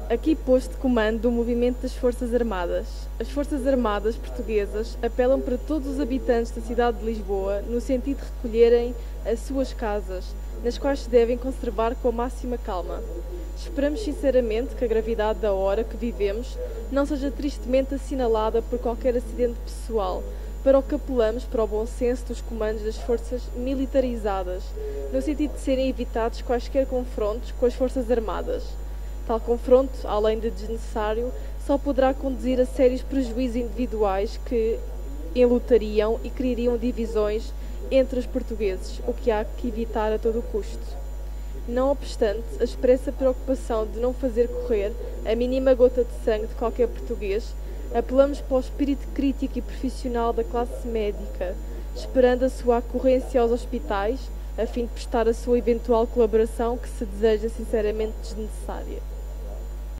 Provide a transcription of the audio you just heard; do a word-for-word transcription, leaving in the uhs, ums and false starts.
Aqui posto de comando do movimento das Forças Armadas. As Forças Armadas portuguesas apelam para todos os habitantes da cidade de Lisboa no sentido de recolherem as suas casas, nas quais se devem conservar com a máxima calma. Esperamos sinceramente que a gravidade da hora que vivemos não seja tristemente assinalada por qualquer acidente pessoal, para o que apelamos para o bom senso dos comandos das forças militarizadas, no sentido de serem evitados quaisquer confrontos com as Forças Armadas. Tal confronto, além de desnecessário, só poderá conduzir a sérios prejuízos individuais que enlutariam e criariam divisões entre os portugueses, o que há que evitar a todo o custo. Não obstante a expressa preocupação de não fazer correr a mínima gota de sangue de qualquer português, apelamos para o espírito crítico e profissional da classe médica, esperando a sua ocorrência aos hospitais, a fim de prestar a sua eventual colaboração que se deseja sinceramente desnecessária.